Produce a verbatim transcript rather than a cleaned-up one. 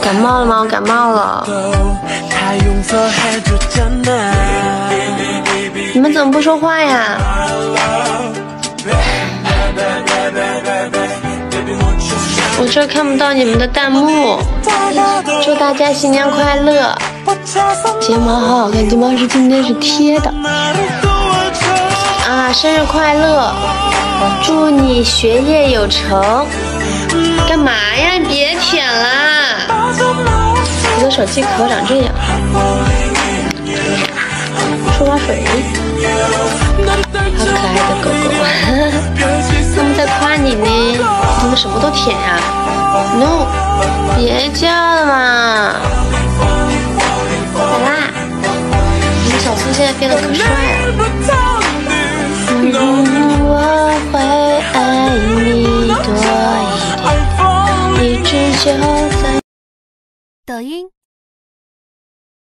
感冒了吗？我感冒了。你们怎么不说话呀？我这看不到你们的弹幕。祝大家新年快乐！睫毛好好看，睫毛是今天是贴的。啊，生日快乐！祝你学业有成。干嘛呀？你别舔啦！我的手机壳长这样。漱把水。好可爱的狗狗，他们在夸你呢。你怎么什么都舔呀 ？No， 别叫了嘛！来啦！你们小苏现在变得可帅了。嗯，我会爱你多一点，一直就在。 抖音。